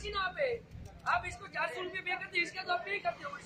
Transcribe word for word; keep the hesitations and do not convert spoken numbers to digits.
पसीना पे आप इसको चार सौ रुपये पे करते, इसका तो आप पे करते हो।